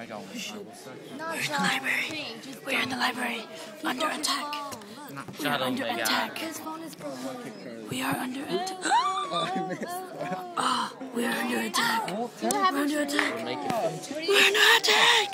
We're in the library. We're in the library. Under attack. We are under attack. We are under attack. Oh, we are under attack. We're under attack. We're under attack.